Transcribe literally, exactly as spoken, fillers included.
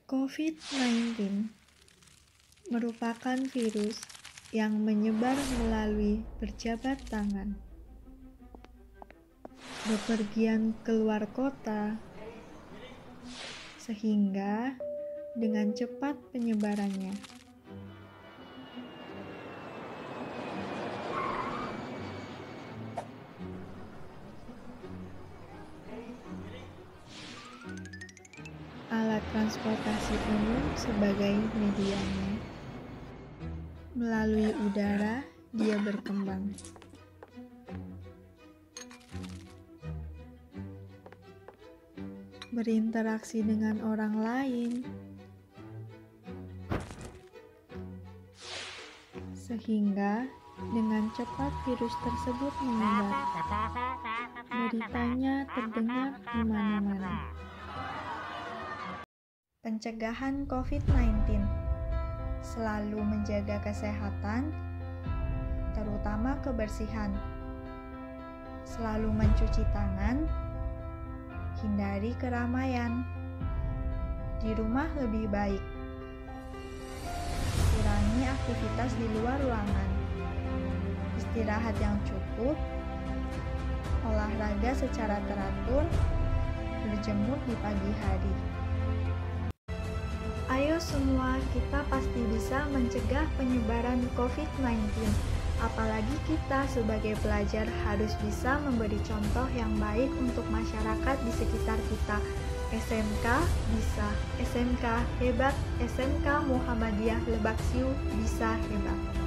covid sembilan belas merupakan virus yang menyebar melalui berjabat tangan, bepergian keluar kota, sehingga dengan cepat penyebarannya. Alat transportasi umum sebagai medianya. Melalui udara, dia berkembang. Berinteraksi dengan orang lain, sehingga dengan cepat virus tersebut menyebar. Beritanya terdengar di mana-mana. Pencegahan covid sembilan belas selalu menjaga kesehatan, terutama kebersihan. Selalu mencuci tangan, hindari keramaian. Di rumah lebih baik. Kurangi aktivitas di luar ruangan. Istirahat yang cukup, olahraga secara teratur, berjemur di pagi hari. Ayo semua, kita pasti bisa mencegah penyebaran covid sembilan belas. Apalagi kita sebagai pelajar harus bisa memberi contoh yang baik untuk masyarakat di sekitar kita. S M K bisa, S M K hebat, S M K Muhammadiyah Lebak Siu bisa hebat.